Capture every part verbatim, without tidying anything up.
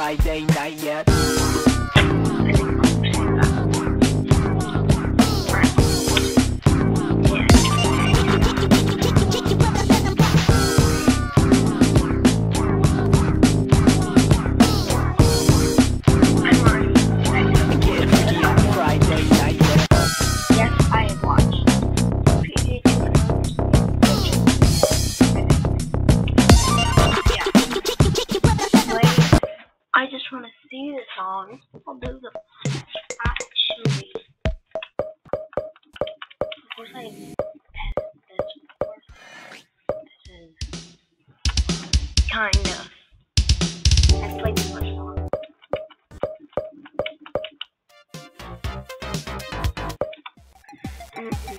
Friday night yet. I just want to see the song. I'll do the actually. Of course, I this. Of course, this is kind of. I played the first song. Mm-mm.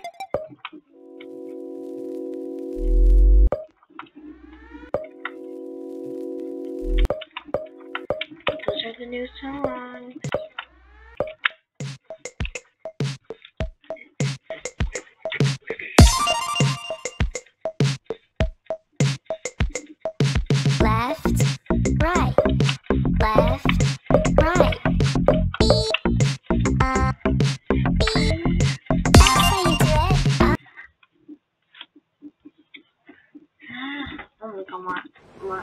Those are the new songs. Left, right, left, right. Uh, that's how you do it. Uh, Oh my god, what? What?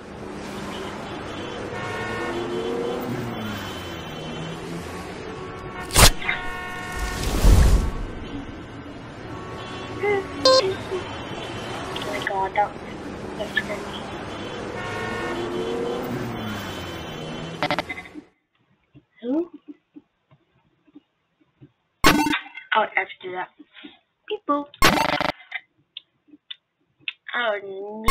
Oh my god, that, that scared me. Who? Oh, I have to do that. Beep boop. Oh, no.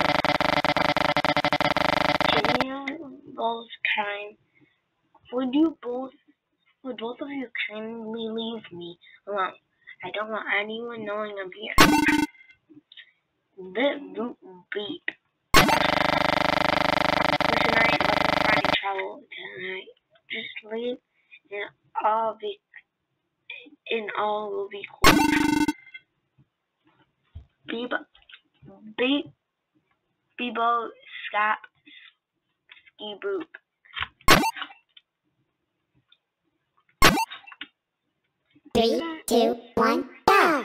Can you both kind? Would you both? Would both of you kindly leave me alone? I don't want anyone knowing I'm here. Beep boop beep. Listen, I ain't looking for any trouble tonight. Just leave, and I'll be, and all will be cool. Beep, beep, beebo, scap, ski boop. Three, two, one, go!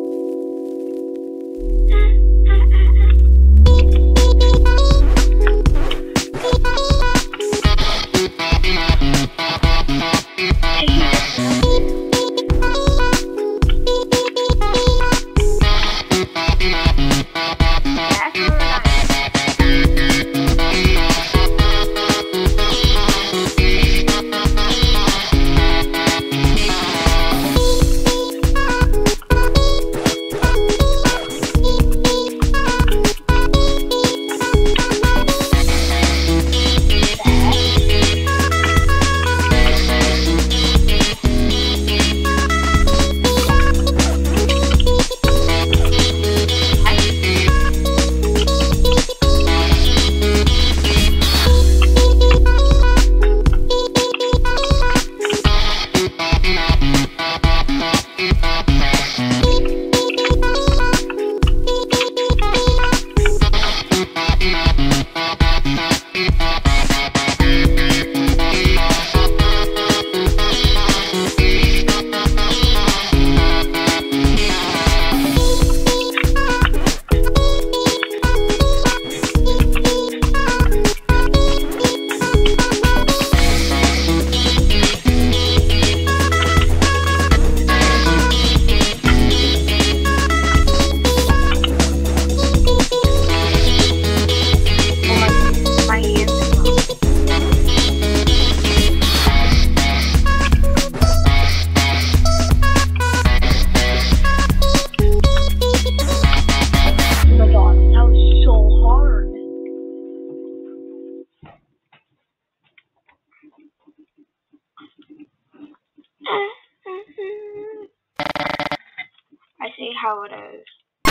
I see how it is.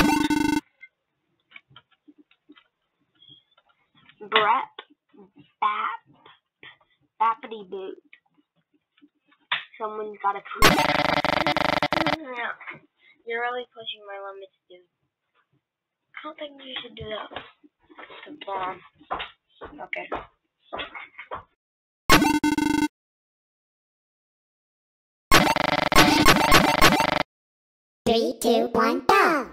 Brep, bap, bappity boot. Someone's gotta poop. Yeah. You're really pushing my limits, dude. I don't think you should do that. It's a bomb. Okay. Three, two, one, go!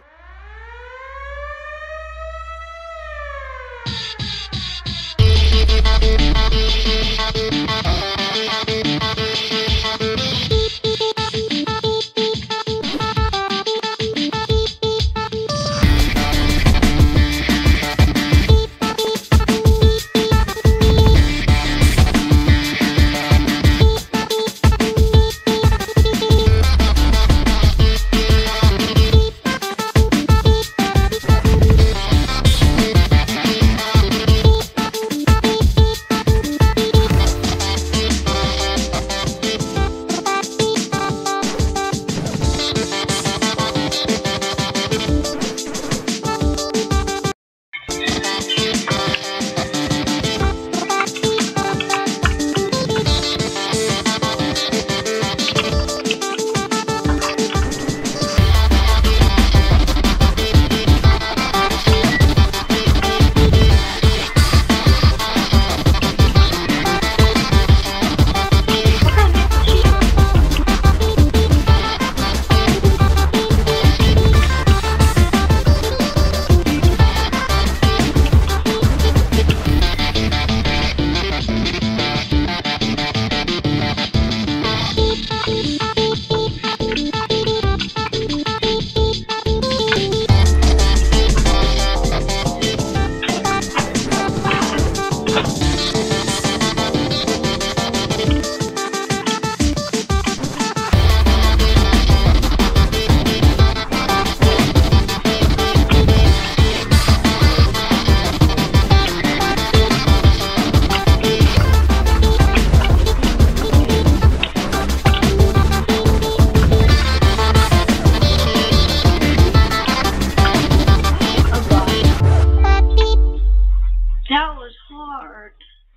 That was hard.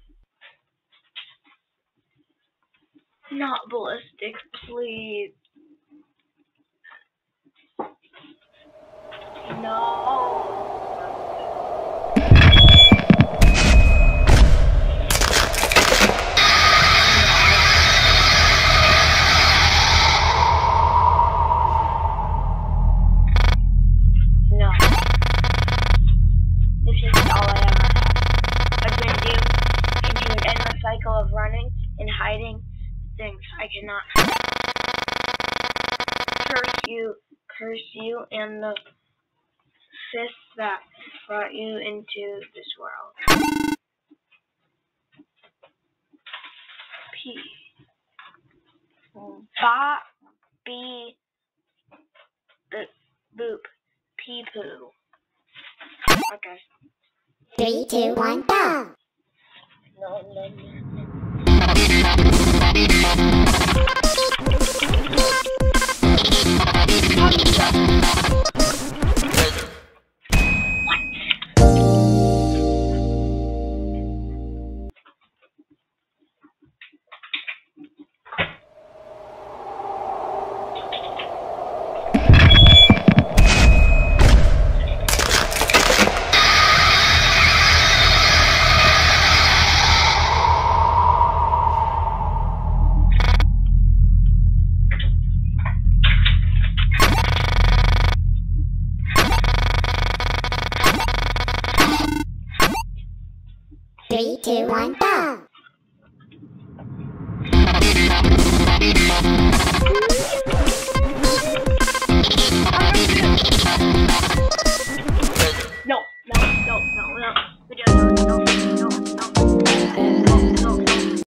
Not ballistic, please. No. No. This is all I ever had. I've been doomed into an endless cycle of running and hiding things I cannot hide. Curse you, curse you, and the fist that brought you into this world. P. Ba, B, B, boop, pee poo. Okay. Three, two, one, go! No, no, no. Three, two, one, go!